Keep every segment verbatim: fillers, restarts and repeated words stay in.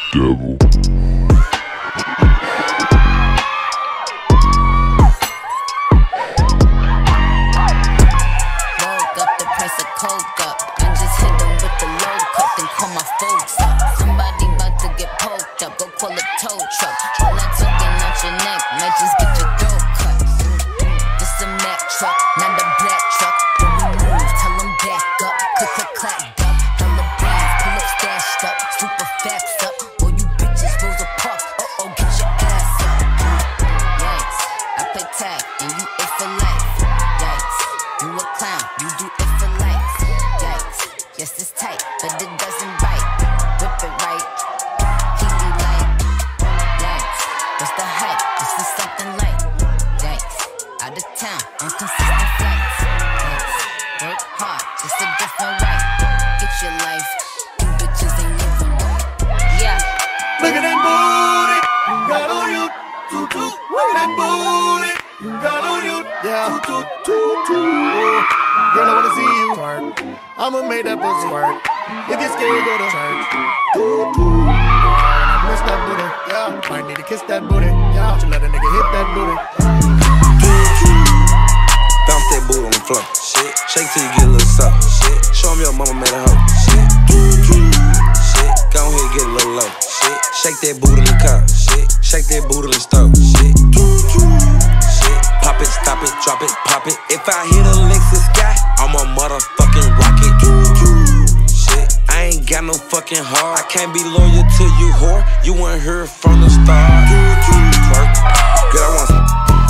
devil. I'ma make that pussy work. If you're scared, go to church. Doo doo. I miss that booty. Yeah, might need to kiss that booty. Yeah, you let a nigga hit that booty. Doo doo. Bounce that booty on the floor. Shit. Shake till you get a little soft. Shit. Show 'em your mama made a hoe. Shit. Doo doo. Shit. Go ahead, get a little low. Shit. Shake that booty in the car. Shit. Shake that booty in the stove. Shit. Doo doo. Shit. Pop it, stop it, drop it, pop it. If I hit a Lexus sky, I'm a motherfucking rocket. Shit, I ain't got no fucking heart. I can't be loyal to you, whore. You weren't here from the start. Twerk. Good, I want some.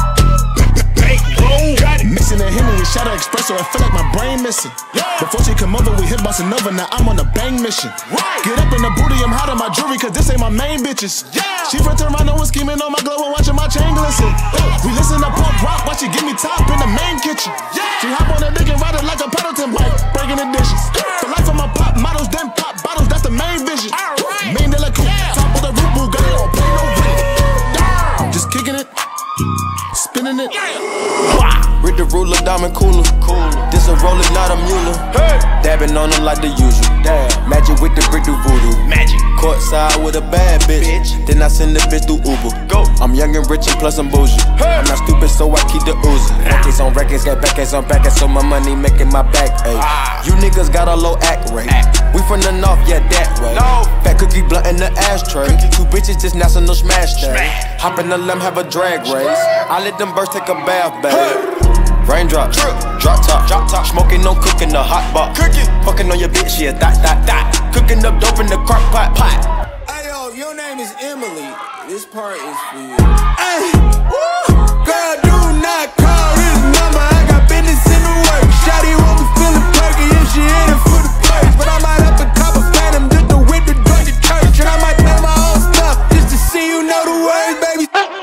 Mixing that Henry with Shadow Espresso, I feel like my brain missing. Before she come over, we hit Bossa Nova, now I'm on a bang mission. Get up in the booty, I'm hot on my jewelry, cause this ain't my main bitches. She from Toronto and scheming on my glow and watching my chain glisten. We listen to punk rock while she give me top in the main kitchen. She hop on a dick and ride it like a Pendleton bike, breaking the dishes. The life of my pop models, then pop bottles, that's the main vision. Main de la coupe, top of the roof, Bugatti, don't play no rhythm. Just kicking it, spinning it. With the ruler, diamond cooler. Cool. This a roller, not a mule. Hey. Dabbing on them like the usual. Damn. Magic with the brick do voodoo. Magic. Courtside with a bad bitch. bitch. Then I send the bitch through Uber. Go. I'm young and rich and plus I'm bougie. Hey. I'm not stupid, so I keep the Uzi. Records on records, got backers on backers, so my money making my back ache. Ah. You niggas got a low act rate. Act. We from the north, yeah, that way. No. Fat cookie blunt in the ashtray. Cookie. Two bitches just national smash day. Smash. Hop in the limb, have a drag race. I let them birds take a bath, babe. Hey. Raindrop, drip, drop top, drop top. Smoking, no cooking, the hot pot. Cooking, fucking on your bitch, yeah, dot, dot, dot. Cooking up dope in the crock pot, pot. Hey yo, your name is Emily. This part is for you. Hey, woo, girl, do not call this number. I got business in the work. Shawty won't be feeling perky if she in it for the purse. But I might up a cop a phantom just to whip the drug to church. And I might play my own stuff just to see you know the words, baby.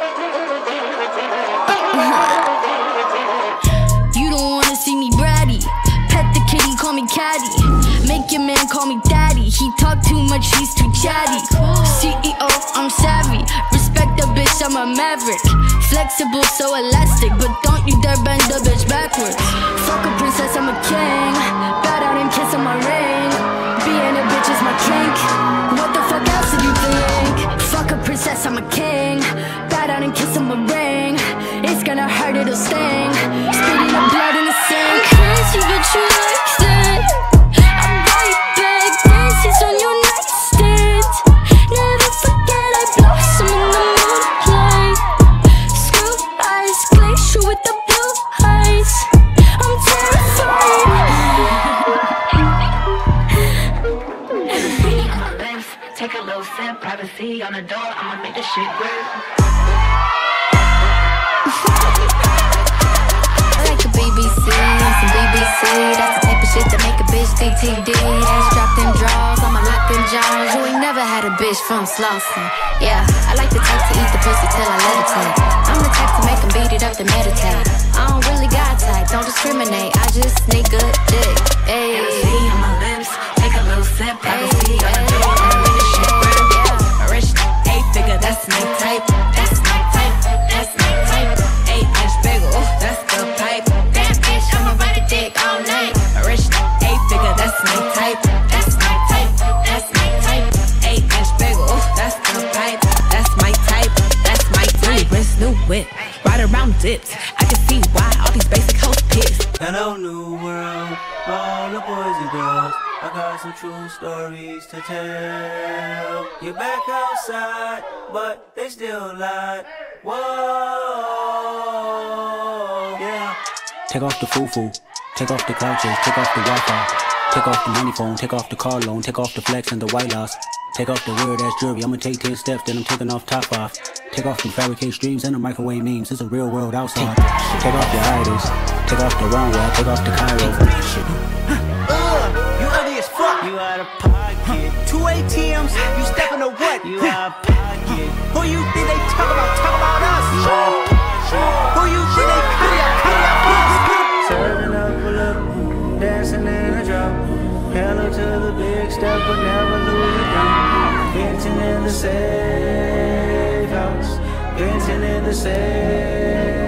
Caddy. Make your man call me daddy. He talk too much, he's too chatty. C E O, I'm savvy. Respect the bitch, I'm a maverick. Flexible, so elastic, but don't you dare bend the bitch backwards. Fuck a princess, I'm a king. Bow down and kiss on my ring. Being a bitch is my drink. What the fuck else did you think? Fuck a princess, I'm a king. Bow down and kiss on my ring. It's gonna hurt, it'll sting. Spitting the blood in the sink. Crazy, but you like that. Privacy on the door, I'ma make this shit work. I like the B B C, some B B C. That's the type of shit that make a bitch D T D. Ass drop them draws, I'ma lock them jaws. You ain't never had a bitch from Slauson. Yeah, I like the type to eat the pussy till I levitate. I'm the type to make them beat it up to meditate. I don't really got type, don't discriminate. I just need good dick. Ayy, see on my lips, take a little sip. Privacy on the door, I'ma make this shit work. Figure, that's my type, that's my type, that's my type. Eight inch bagel, that's the pipe. Bad bitch, I'ma rock the dick all night. A rich eight figure, that's my type, that's my type, that's my type. Eight inch bagel, that's zips. I can see why all these basic hoes pissed. Hello, new world, all the boys and girls. I got some true stories to tell. You're back outside, but they still lie. Whoa, yeah. Take off the foo-foo, take off the couches, take off the Wi-Fi, take off the money phone, take off the car loan, take off the flex and the white loss. Take off the weird ass jewelry, I'ma take ten steps, then I'm taking off top off. Take off the fabricated streams and the microwave memes, it's a real world outside. Take off the idols, take off the runway, take off the Cairo. Uh, you ugly as fuck. You out of pocket. Two A T Ms, you stepping to what? You out of pocket. Who you think they talk about? Talk about us. You out of pocket. Who you think they cut out? Cut out us. Serving up a little, dancing in a drop. Hello to the big step, but never lose it down. Venting in the safe house. Venting in the safe.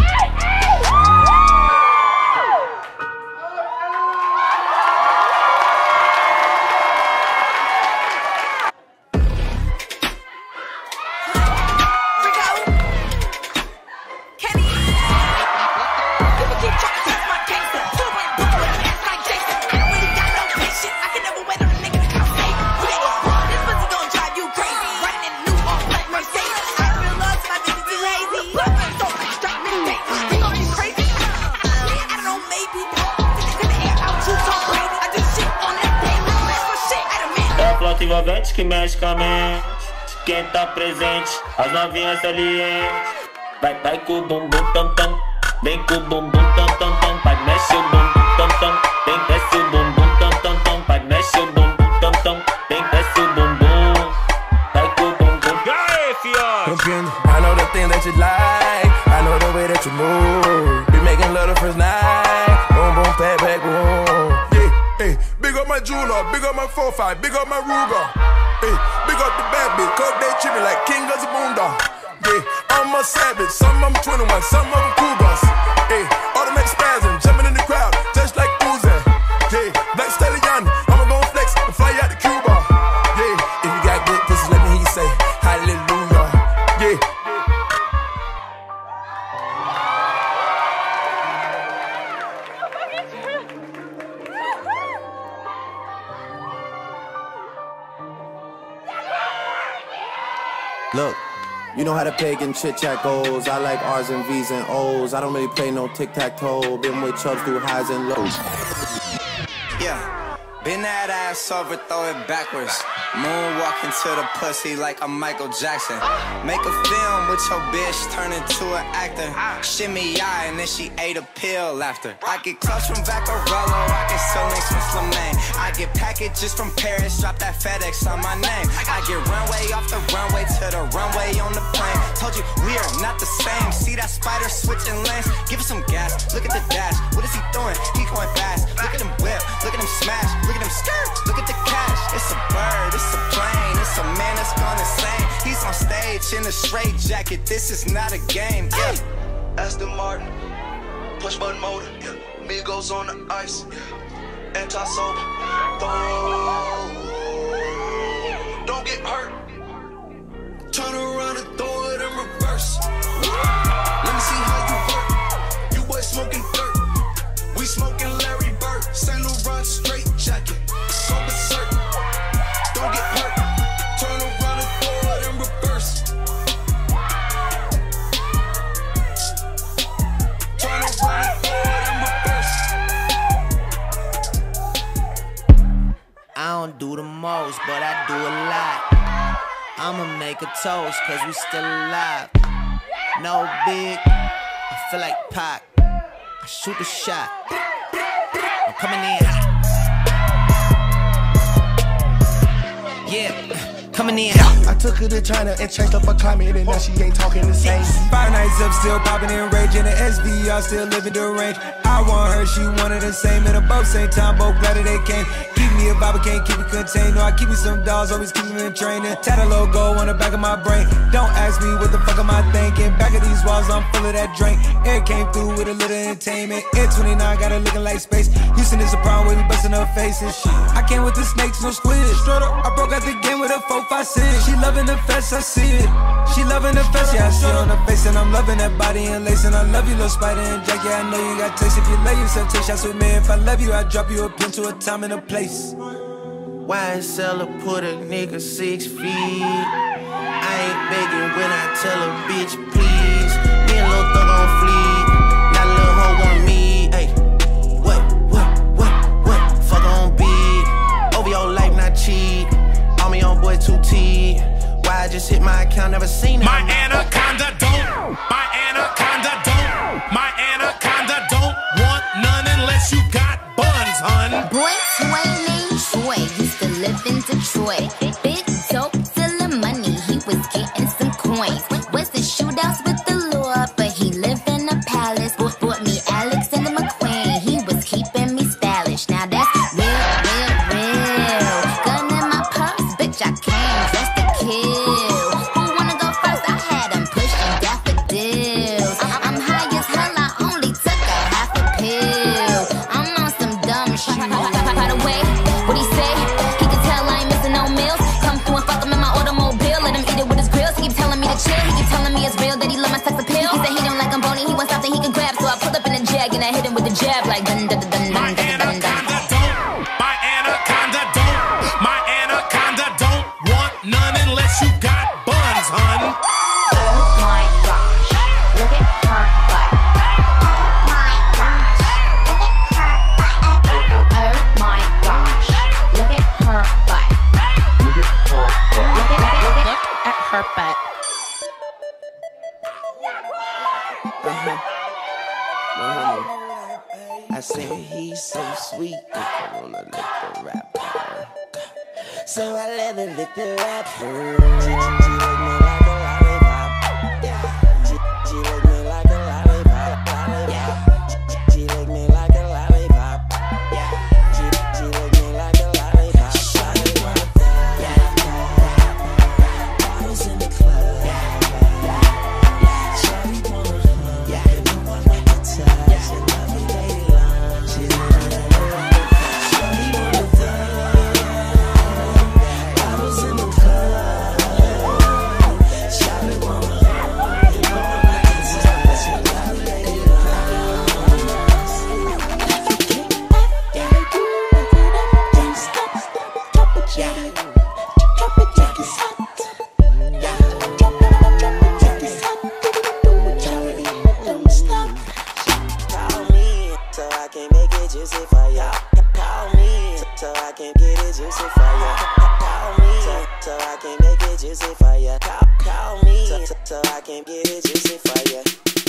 Envolvente que mexe com a mente. Quem tá presente, as novinhas salientes. Vai, vai com o bumbum tam tam. Vem com o bumbum tam tam tam. Vai, mexe o bumbum tam tam. Vem, desce o bumbum tam tam tam. Vai, mexe o bumbum tam tam. Vem, desce o bumbum. Vai com o bumbum. I know the thing that you like. I know the way that you move. Be making love the first night. Boom, boom, pat, back, boom. Yeah, hey. Big up my jeweler, big up my four five, big up my Ruger. Hey, big up the bad bitch, cause they treat me like king of the boondock. Yeah, I'm a savage, some of them twenty-one, some of them cougars. Hey, automatic spasm, jumping in the crowd, just like Uzi. Yeah, Black Stallion, I'ma go flex and fly out to Cuba. Yeah, if you got good pussy, let me hear you say hallelujah. Yeah. Look, you know how the pagan chit-chat goes. I like R's and V's and O's. I don't really play no tic-tac-toe. Been with chubs through highs and lows. Yeah, bend that ass over, throw it backwards. Moonwalking to the pussy like I'm Michael Jackson. Make a film with your bitch, turn into an actor. Shimmy eye and then she ate a pill after. I get clutch from Vaccarello, I get ceilings from Slimane. I get packages from Paris, drop that FedEx on my name. I get runway off the runway to the runway on the plane. Told you we are not the same. See that spider switching lanes? Give it some gas, look at the dash. What is he doing? He going fast. Look at him whip, look at him smash, look at him skirt, look at the cash. It's a bird, it's a plane, it's a man that's gone insane. He's on stage in a straight jacket, this is not a game. Yeah. Aston Martin, push button motor, yeah. Migos on the ice, yeah. Anti-sober, oh, don't get hurt. Turn around and throw it in reverse. Let me see how you work. You boys smoking dirt, we smoking Larry Bird. Saint Laurent straight jacket, so berserk. Don't get hurt. Turn around and throw it in reverse. Turn around and throw it in reverse. I don't do the most, but I do a lot. I'ma make a toast, cause we still alive. No big, I feel like Pac. I shoot a shot. I'm coming in hot. Yeah, coming in hot. I took her to China and changed up her climate, and now she ain't talking the same. Five nights up, still popping and raging. The S V R still living the range. I want her, she wanted the same, and both same time, both glad that they came. Keep keep me a vibe, I can't keep it contained. No, I keep me some dogs, always keep me in training. Tat a logo on the back of my brain. Don't ask me what the fuck am I thinking. Back of these walls, I'm full of that drink. Air came through with a little entertainment. Air twenty-nine got it looking like space. Houston is a problem with me busting her faces. I came with the snakes, no squid. Straight up, I broke out the game with a four five six. She loving the fest, I see it. She loving the fest, yeah, I see it on her face. And I'm loving that body and lace. And I love you, little Spider and Jack. Yeah, I know you got taste. If you lay yourself, take shots with me. If I love you, I drop you a pin to a time and a place. Why seller put a nigga six feet? I ain't begging when I tell a bitch please. Me and Lil Thug on fleek. Now Lil Ho want me. Ay, what, what, what, what? Fuck on beat. Over your life, not cheat. All me on boy two T. Why I just hit my account, never seen it. My anaconda don't. My anaconda don't. My anaconda don't want none unless you got buns, hun. Boy, Twain named Troy used to live in Detroit. Big dope, selling money, he was getting some coins. Was the shootouts with the law, but he lived in a palace. Bought me Alexander McQueen, he was keeping me stylish. Now that's real, real, real. Gun in my purse, bitch, I came just to kill. Who wanna go first? I had him pushing daffodils. I'm high as hell, I only took a half a pill. I'm on some dumb shit. By the way, what he say? He can tell I ain't missing no meals. Come through and fuck him in my automobile. Let him eat it with his grills. He keep telling me to chill. He keep telling me it's real that he love my sex appeal. He said he don't like I'm bony. He wants something he can grab. So I pull up in a jag and I hit him with the jab like dun dun dun dun dun dun dun. My anaconda don't. My anaconda don't want none unless you got buns, hun. Oh my gosh, look at her butt. My gosh, look at her butt. Oh my gosh, look at her butt. Look at her butt. Look at, look at, look at her butt. I said he's so sweet, I wanna lick the rapper. So I let her lick the rapper. She, she lick me like a lollipop. Yeah. She, she lick me like a lollipop. Yeah. She, she lick me like a lollipop. Yeah. She, she lick me like a lollipop. Lollipop. Yeah. I was in the club. Yeah. Shawty wanna hug. Yeah. You know I like to touch. She love me, baby, long. She love me, shawty wanna hug. I was in the club. Shawty wanna hug. You know I like to touch. She love me, baby, long. Yeah. Don't stop, drop it, yeah. Drop it, drop it, hot. Yeah. Drop it, drop it, hot. Don't stop. Call me so I can make it juicy for ya. Call me so I can get it juicy for ya. Call me so, so I can make it juicy for ya. Call, call me so, so I can get it juicy for ya.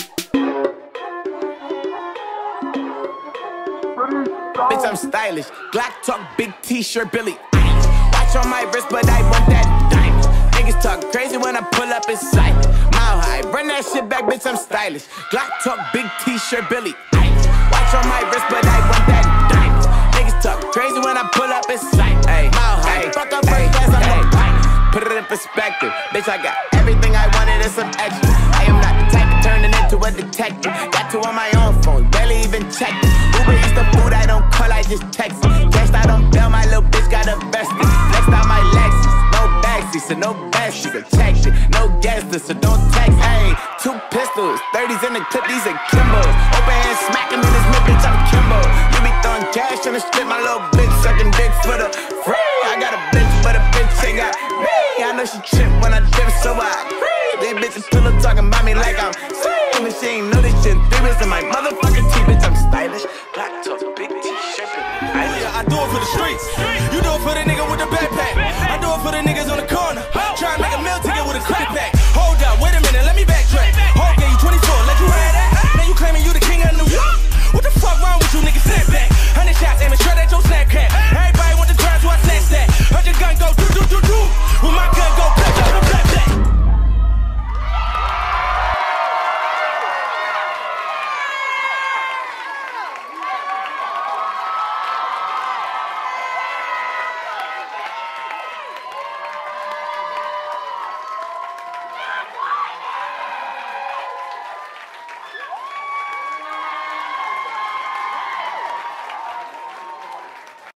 Bitch, I'm stylish. Glock talk, big t-shirt, Billy. Watch on my wrist, but I want that diamond. Niggas talk crazy when I pull up in sight. Mile high, run that shit back, bitch, I'm stylish. Glock talk, big t-shirt, Billy. Watch on my wrist, but I want that diamond. Niggas talk crazy when I pull up in sight. Ay, mile high, fuck up first class, I'm on bike. Put it in perspective, bitch, I got everything I wanted and some extra. I am not the type of turning into a detective. Got two on my own phone, barely even check it. Uber eats the food, I don't call, I just text it. Cashed out on bail, my little bitch got a vested. Flexed out my Lexus, no backseat, so no best, she protected. No guesses, so don't text. Ayy, two pistols, thirties in the clip, these are Kimbos. Open hand smacking in his mid, bitch, I'm Kimbo. You be throwing cash in the strip, my little bitch sucking dick for the free. I got a bitch, but a bitch ain't got me. I know she trip when I dip, so I free. These bitches pillow talking about me like I'm same. And she ain't know this shit. Three bits in my motherfucking teeth, bitch, I'm stylish. Black top, big t-shirt. I do it for the streets. You do it for the